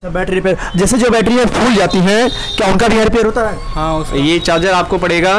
Battery repair, जैसे जो battery है फूल जाती है, क्या उनका भी रिपेयर होता है? हाँ, ये चार्जर आपको पड़ेगा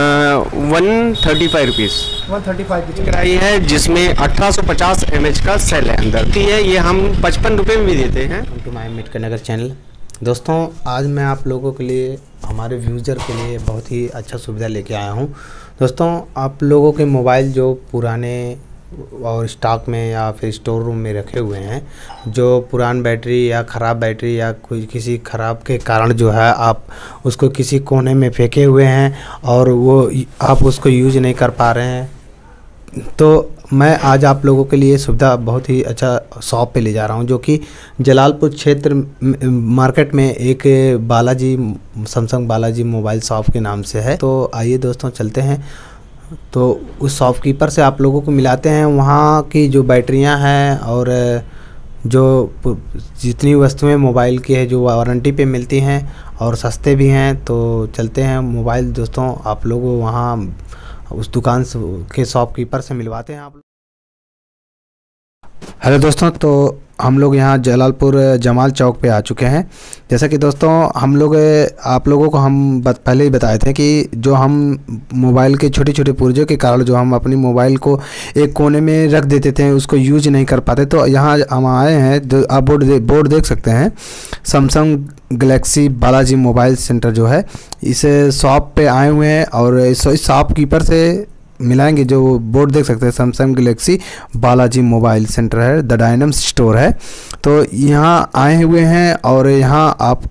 135 रुपीज़। 135 की कराई है, जिसमें 1850 mAh का सेल है अंदर की है। ये हम 55 रुपये में भी देते हैं। To my Ambedkar Nagar channel. दोस्तों, आज मैं आप लोगों के लिए, हमारे व्यूज़र के लिए बहुत ही अच्छा सुविधा लेके आया हूँ। दोस्तों, आप लोगों के मोबाइल जो पुराने और स्टॉक में या फिर स्टोर रूम में रखे हुए हैं, जो पुरान बैटरी या ख़राब बैटरी या कोई किसी ख़राब के कारण जो है आप उसको किसी कोने में फेंके हुए हैं और वो आप उसको यूज़ नहीं कर पा रहे हैं, तो मैं आज आप लोगों के लिए सुविधा बहुत ही अच्छा शॉप पे ले जा रहा हूँ, जो कि जलालपुर क्षेत्र मार्केट में एक Balaji Samsung Balaji mobile shop के नाम से है। तो आइए दोस्तों, चलते हैं। तो उस शॉपकीपर से आप लोगों को मिलाते हैं। वहाँ की जो बैटरियाँ हैं और जो जितनी वस्तुएं मोबाइल की है जो वारंटी पे मिलती हैं और सस्ते भी हैं, तो चलते हैं मोबाइल दोस्तों आप लोगों वहाँ उस दुकान के शॉपकीपर से मिलवाते हैं आप। हेलो दोस्तों, तो हम लोग यहाँ जलालपुर जमाल चौक पे आ चुके हैं। जैसा कि दोस्तों हम लोग आप लोगों को हम पहले ही बताए थे कि जो हम मोबाइल के छोटे छोटे पुर्जों के कारण जो हम अपनी मोबाइल को एक कोने में रख देते थे, उसको यूज नहीं कर पाते, तो यहाँ हम आए हैं। आप बोर्ड देख सकते हैं, Samsung Galaxy Balaji mobile centre जो है, इस शॉप पे आए हुए हैं और इस शॉपकीपर से मिलाएंगे। जो बोर्ड देख सकते हैं, Samsung Galaxy Balaji mobile centre है, द डायनम स्टोर है। तो यहाँ आए हुए हैं और यहाँ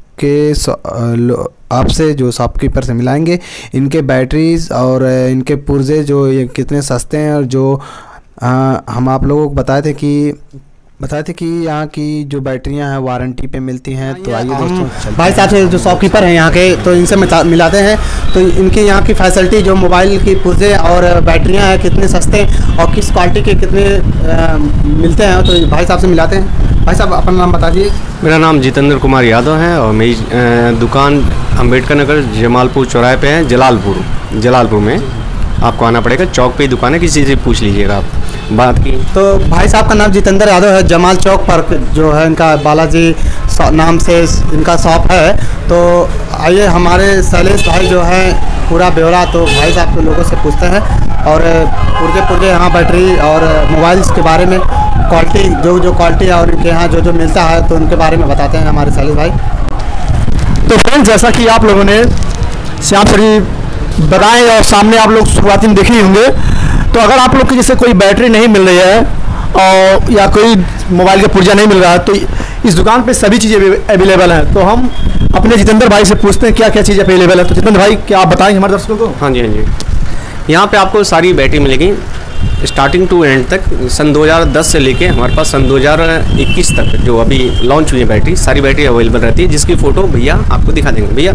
आपसे जो शॉपकीपर से मिलाएंगे इनके बैटरीज और इनके पुर्जे जो ये कितने सस्ते हैं, और जो हम आप लोगों को बताए थे कि यहाँ की जो बैटरियाँ हैं वारंटी पे मिलती हैं। तो आइए दोस्तों, भाई साहब से जो शॉपकीपर हैं यहाँ के, तो इनसे मिलाते हैं। तो इनकी यहाँ की फैसिलिटी, जो मोबाइल की पुर्जे और बैटरियाँ हैं कितने सस्ते और किस क्वालिटी के कितने मिलते हैं, तो भाई साहब से मिलाते हैं। भाई साहब अपना नाम बता दीजिए। मेरा नाम जितेंद्र कुमार यादव है और मेरी दुकान अम्बेडकर नगर जमालपुर चौराहे पे है। जलालपुर में आपको आना पड़ेगा, चौक पे ही दुकान है, किसी से पूछ लीजिएगा आप बात की। तो भाई साहब का नाम जितेंद्र यादव है, जमाल चौक पर जो है इनका बालाजी नाम से इनका शॉप है। तो आइए, हमारे शैलेश भाई जो है पूरा ब्यौरा तो भाई साहब के लोगों से पूछते हैं और पुर्जे यहाँ बैटरी और मोबाइल्स के बारे में क्वालिटी जो क्वालिटी और इनके यहाँ जो मिलता है, तो उनके बारे में बताते हैं हमारे शैलेश भाई। तो फ्रेंड्स, जैसा कि आप लोगों ने श्याम सरी बताएं और सामने आप लोग शुरुआती में देखे होंगे, तो अगर आप लोग की जैसे कोई बैटरी नहीं मिल रही है और या कोई मोबाइल का पुर्जा नहीं मिल रहा है, तो इस दुकान पे सभी चीज़ें अवेलेबल हैं। तो हम अपने जितेंद्र भाई से पूछते हैं क्या क्या चीज़ें अवेलेबल है। तो जितेंद्र भाई, क्या आप बताएंगे हमारे दर्शकों को? हाँ जी। यहाँ पे आपको सारी बैटरी मिलेगी स्टार्टिंग टू एंड तक। सन 2010 से लेके हमारे पास सन 2021 तक जो अभी लॉन्च हुई है बैटरी, सारी बैटरी अवेलेबल रहती है, जिसकी फ़ोटो भैया आपको दिखा देंगे। भैया,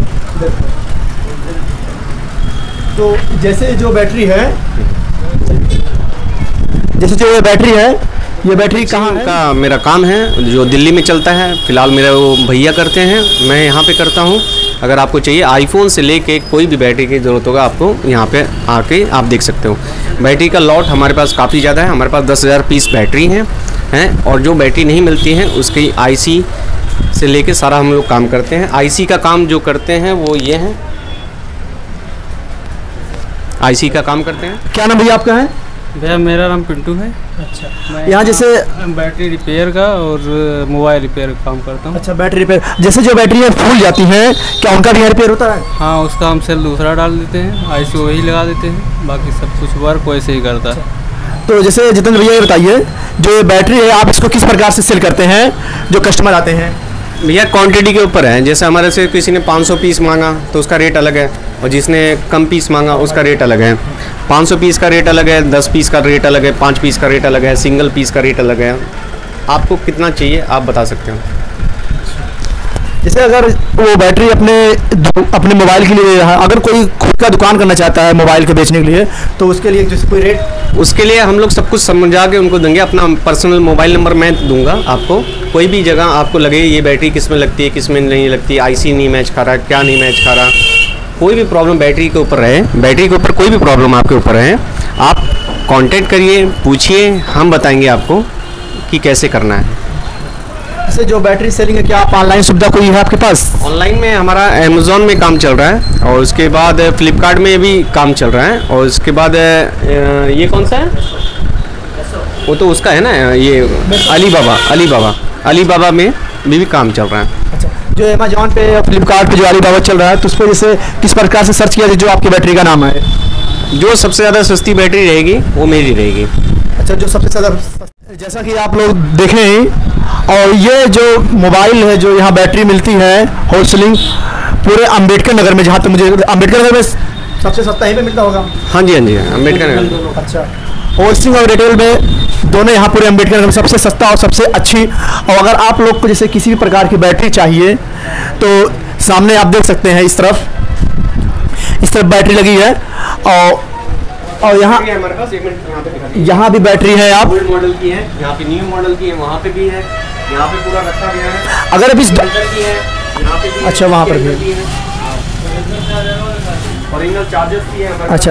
तो जैसे जो बैटरी है, ये बैटरी कहाँ है? का मेरा काम है जो दिल्ली में चलता है, फिलहाल मेरा वो भैया करते हैं, मैं यहाँ पे करता हूँ। अगर आपको चाहिए आईफोन से लेके कोई भी बैटरी की ज़रूरत होगा, आपको यहाँ पे आके आप देख सकते हो। बैटरी का लॉट हमारे पास काफ़ी ज़्यादा है, हमारे पास 10,000 पीस बैटरी हैं और जो बैटरी नहीं मिलती हैं उसकी आईसी से लेके सारा हम लोग काम करते हैं। आईसी का काम जो करते हैं वो ये है, आईसी का काम करते हैं। क्या नाम भैया आपका है? भैया मेरा नाम पिंटू है। अच्छा, यहाँ जैसे बैटरी रिपेयर का और मोबाइल रिपेयर का काम करता हूँ। अच्छा, बैटरी रिपेयर, जैसे जो बैटरी है फूल जाती है, क्या उनका भी रिपेयर होता है? हाँ, उसका हम सेल दूसरा डाल देते हैं, आईसी वही लगा देते हैं, बाकी सब कुछ वर्क वैसे ही करता है। तो जैसे जितेंद्र भैया ये बताइए, जो ये बैटरी है आप इसको किस प्रकार से सेल करते हैं जो कस्टमर आते हैं? भैया क्वांटिटी के ऊपर है, जैसे हमारे से किसी ने 500 पीस मांगा तो उसका रेट अलग है, और जिसने कम पीस मांगा उसका रेट अलग है। 500 पीस का रेट अलग है, 10 पीस का रेट अलग है, 5 पीस का रेट अलग है, सिंगल पीस का रेट अलग है। आपको कितना चाहिए आप बता सकते हो। जैसे अगर वो बैटरी अपने मोबाइल के लिए है, अगर कोई खुद का दुकान करना चाहता है मोबाइल के बेचने के लिए, तो उसके लिए जैसे कोई रेट, उसके लिए हम लोग सब कुछ समझा के उनको देंगे। अपना पर्सनल मोबाइल नंबर मैं दूंगा आपको। कोई भी जगह आपको लगे ये बैटरी किस में लगती है, किस में नहीं लगती, आईसी नहीं मैच खा रहा, क्या नहीं मैच खा रहा, कोई भी प्रॉब्लम बैटरी के ऊपर रहे, बैटरी के ऊपर कोई भी प्रॉब्लम आपके ऊपर है, आप कांटेक्ट करिए, पूछिए, हम बताएंगे आपको कि कैसे करना है। से जो बैटरी सेलिंग है, क्या आप ऑनलाइन सुविधा कोई है आपके पास? ऑनलाइन में हमारा अमेज़ॉन में काम चल रहा है और उसके बाद फ्लिपकार्ट में भी काम चल रहा है और उसके बाद ये कौन सा है, वो तो उसका है ना, ये अलीबाबा में भी काम चल रहा है। अच्छा, जो अमेजॉन पे फ्लिपकार्ट पे जो अलीबाबा चल रहा है तो उस पर जैसे किस प्रकार से सर्च किया जाए जो आपकी बैटरी का नाम है? जो सबसे ज़्यादा सस्ती बैटरी रहेगी वो मेरी रहेगी। अच्छा, जो सबसे ज़्यादा, जैसा कि आप लोग देखें ही, और ये जो मोबाइल है जो यहाँ बैटरी मिलती है होलसेलिंग पूरे अम्बेडकर नगर में, जहाँ तक मुझे अम्बेडकर नगर में सबसे सस्ता यहीं पे मिलता होगा। हाँ जी अम्बेडकर नगर। अच्छा, होलसेलिंग और रिटेल में दोनों यहाँ पूरे अम्बेडकर नगर में सबसे सस्ता और सबसे अच्छी। और अगर आप लोग को जैसे किसी भी प्रकार की बैटरी चाहिए तो सामने आप देख सकते हैं इस तरफ बैटरी लगी है और यहाँ भी बैटरी है। आप ओल्ड मॉडल की है, यहाँ पे न्यू मॉडल की है, वहाँ पे भी है, यहाँ पे पूरा रखा गया है। अगर अब इस की है, यहाँ पे भी अच्छा, वहाँ पर भी ओरिजिनल चार्जर्स की है। अच्छा,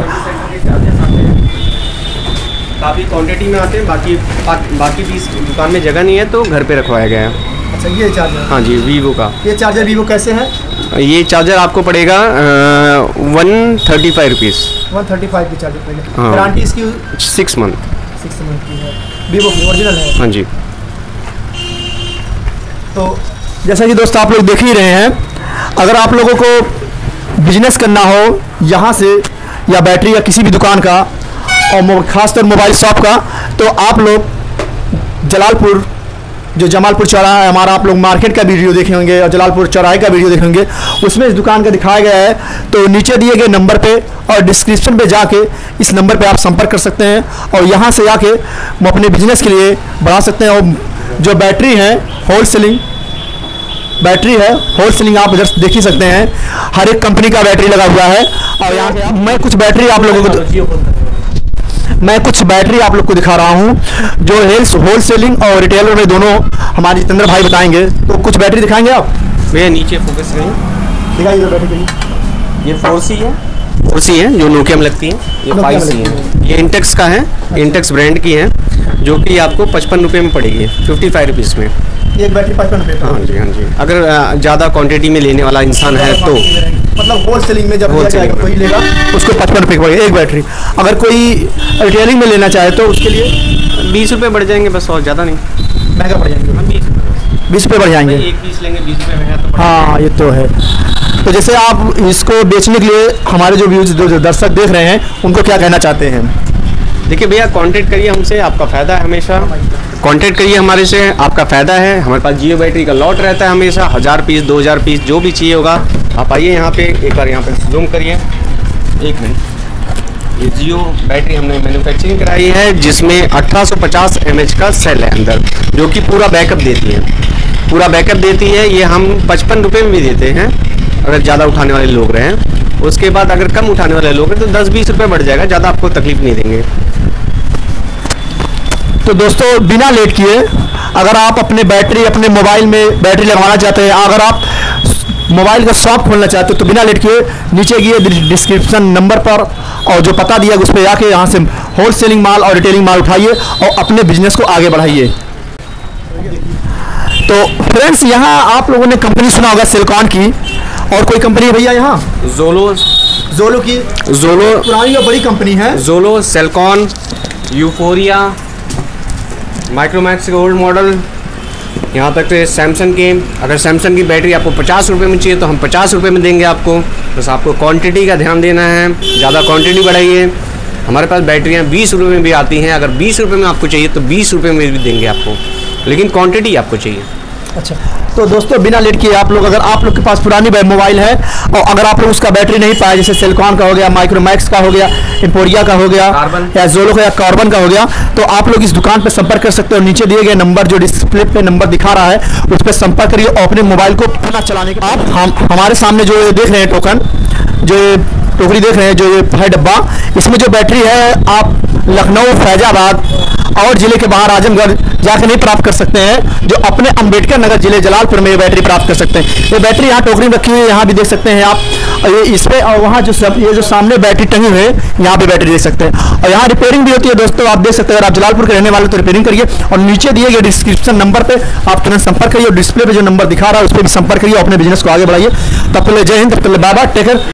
काफ़ी क्वांटिटी में आते हैं, बाकी भी इस दुकान में जगह नहीं है तो घर पे रखवाया गया है। अच्छा, ये चार्जर, हाँ जी, वीवो का ये चार्जर वीवो कैसे है? ये चार्जर आपको पड़ेगा 135 रुपीज़। 135 की चार्जर पड़ेगा। हाँ। गारंटी इसकी 6 मंथ। 6 मंथ की है, वीवो की ओरिजिनल है। हाँ जी। तो जैसा कि दोस्तों आप लोग देख ही रहे हैं, अगर आप लोगों को बिजनेस करना हो यहाँ से या बैटरी या किसी भी दुकान का और ख़ासतौर मोबाइल शॉप का, तो आप लोग जलालपुर जो जमालपुर चौराहा है हमारा, आप लोग मार्केट का वीडियो देखे होंगे और जलालपुर चौराहे का वीडियो देखेंगे, उसमें इस दुकान का दिखाया गया है। तो नीचे दिए गए नंबर पे और डिस्क्रिप्शन पे जाके इस नंबर पे आप संपर्क कर सकते हैं और यहाँ से आके वो अपने बिजनेस के लिए बढ़ा सकते हैं। और जो बैटरी है होलसेलिंग बैटरी है, होलसेलिंग आप इधर देख ही सकते हैं, हर एक कंपनी का बैटरी लगा हुआ है। और यहाँ पे मैं कुछ बैटरी आप लोगों को दिखा रहा हूँ जो होलसेलिंग और रिटेलर में दोनों हमारे जितेंद्र भाई बताएंगे। तो कुछ बैटरी दिखाएंगे आप भैया, नीचे फोकस करें, दिखाइए बैटरी। ये 4C है जो नोकिया में लगती है, ये 5C है, ये इंटेक्स का है, इंटेक्स ब्रांड की है, जो कि आपको 55 रुपये में पड़ेगी, 55 रुपीज़ में एक बैटरी 55 रुपये। हाँ जी। अगर ज़्यादा क्वांटिटी में लेने वाला इंसान है तो मतलब होलसेलिंग में जब कोई लेगा उसको 55 रुपये पड़ेगा एक बैटरी। अगर कोई रिटेलिंग में लेना चाहे तो उसके लिए 20 रुपये बढ़ जाएंगे बस, और ज़्यादा नहीं, महंगा पड़ जाएंगे। 20 रुपये बढ़ जाएंगे, एक पीस लेंगे 20 रुपये में है तो। हाँ, ये तो है। तो जैसे आप इसको बेचने के लिए हमारे जो व्यूज जो दर्शक देख रहे हैं उनको क्या कहना चाहते हैं? देखिए भैया, कांटेक्ट करिए हमसे, आपका फ़ायदा है हमेशा। कांटेक्ट करिए हमारे से, आपका फ़ायदा है। हमारे पास जियो बैटरी का लॉट रहता है हमेशा, 1000 पीस 2000 पीस जो भी चाहिए होगा। आप आइए यहाँ पे, एक बार यहाँ पे जूम करिए, 1 मिनट। ये जियो बैटरी हमने मैन्युफैक्चरिंग कराई है, जिसमें 1850 mAh का सेल है अंदर, जो कि पूरा बैकअप देती है। ये हम 55 रुपये में भी देते हैं अगर ज़्यादा उठाने वाले लोग रहें। उसके बाद अगर कम उठाने वाले लोग हैं तो 10-20 रुपये बढ़ जाएगा, ज़्यादा आपको तकलीफ नहीं देंगे। तो दोस्तों बिना लेट किए अगर आप अपने मोबाइल में बैटरी लगवाना चाहते हैं, अगर आप मोबाइल का शॉप खोलना चाहते हो तो बिना लेट किए नीचे गए डिस्क्रिप्शन नंबर पर और जो पता दिया उस पर जाके यहाँ से होलसेलिंग माल और रिटेलिंग माल उठाइए और अपने बिजनेस को आगे बढ़ाइए। तो फ्रेंड्स, यहाँ आप लोगों ने कंपनी सुना होगा सेलकॉन की, और कोई कंपनी है भैया यहाँ? जोलो की, पुरानी और बड़ी कंपनी है। जोलो, सेलकॉन, यूफोरिया, माइक्रोमैक्स के ओल्ड मॉडल, यहाँ तक से सैमसंग के। अगर सैमसंग की बैटरी आपको 50 रुपये में चाहिए तो हम 50 रुपये में देंगे आपको। बस आपको क्वांटिटी का ध्यान देना है, ज़्यादा क्वांटिटी बढ़ाइए। हमारे पास बैटरियाँ 20 रुपये में भी आती हैं, अगर 20 रुपये में आपको चाहिए तो 20 रुपये में भी देंगे आपको, लेकिन क्वांटिटी आपको चाहिए। अच्छा, तो दोस्तों बिना लेट किए आप लोग, अगर आप लोग के पास पुरानी मोबाइल है और अगर आप लोग उसका बैटरी नहीं पाए, जैसे सेलकॉन का हो गया, माइक्रोमैक्स का हो गया, एम्पोरिया का हो गया, या जोलो का या कार्बन का हो गया, तो आप लोग इस दुकान पर संपर्क कर सकते हो। नीचे दिए गए नंबर जो डिस्प्ले पे नंबर दिखा रहा है उस पर संपर्क करिए और अपने मोबाइल को पुनः चलाने के आप हमारे सामने जो ये देख रहे हैं टोकरी देख रहे हैं, जो ये है डब्बा, इसमें जो बैटरी है आप लखनऊ, फैजाबाद और ज़िले के बाहर आजमगढ़ जाकर नहीं प्राप्त कर सकते हैं, जो अपने अम्बेडकर नगर जिले जलालपुर में ये बैटरी प्राप्त कर सकते हैं। ये बैटरी यहाँ टोकरी में रखी हुई है, यहाँ भी देख सकते हैं आप। और ये इस पे और वहाँ ये जो सामने बैटरी टंगी हुई है, यहाँ पे बैटरी देख सकते हैं। और यहाँ रिपेयरिंग भी होती है दोस्तों, आप देख सकते हैं। अगर आप जलालपुर के रहने वाले तो रिपेयरिंग करिए, और नीचे दिए गए डिस्क्रिप्शन नंबर पे आप तुरंत संपर्क करिए, और डिस्प्ले पे जो नंबर दिखा रहा है उस पर भी संपर्क करिए, अपने बिजनेस को आगे बढ़ाइए। तब तक जय हिंद, तब तक बाय बाय, टेक केयर।